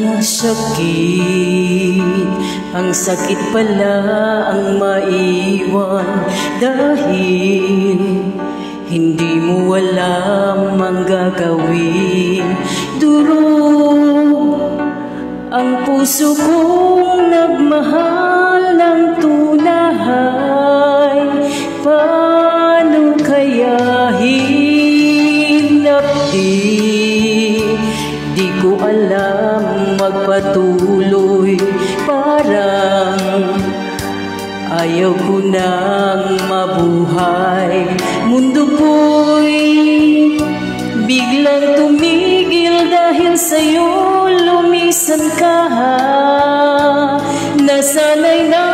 Ang sakit pala ang maiwan dahil hindi mo alam ang gagawin. Durog ang puso kong nagmahal ng tunay. Paano kaya hinap di ko alam magpatuloy. Parang ayaw ko nang mabuhay. Mundo ko'y biglang tumigil dahil sa'yo lumisan ka. Nasanay na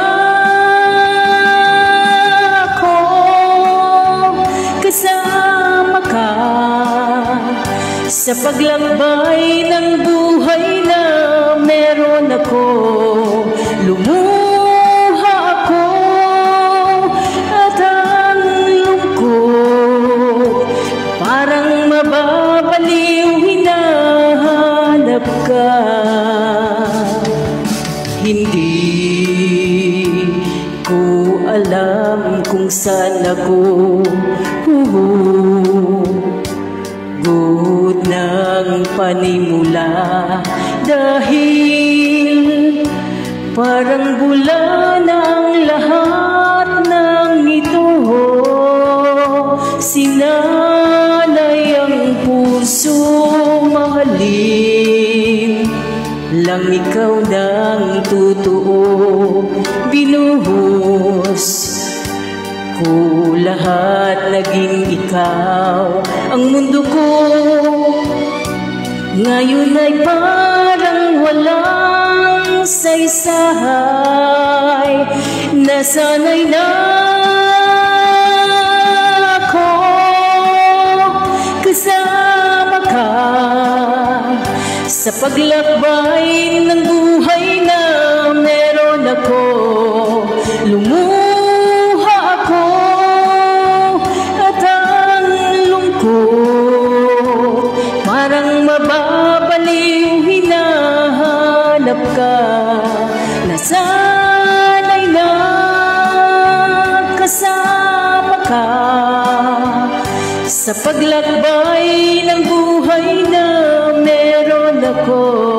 ako kasama ka sa paglakbay ng buhay na meron ako. Lumuha ako at ang lungkot parang mababaliw, hinahanap ka. Hindi ko alam kung saan ako huhugot ng panimula, dahil parang bula ng lahat ng ito. Sinanay ang puso mahalin lang ikaw ng totoo. Binuhos ko lahat, naging ikaw ang mundo ko. Ngayon ay parang walang saysay. Nasanay na ako kasama ka sa paglakbay ng buhay na meron ako. Lumuha ako at ang lungkot parang mababaliw, hinahanap ka. Nasanay na kasama ka sa paglakbay ng buhay na meron ako.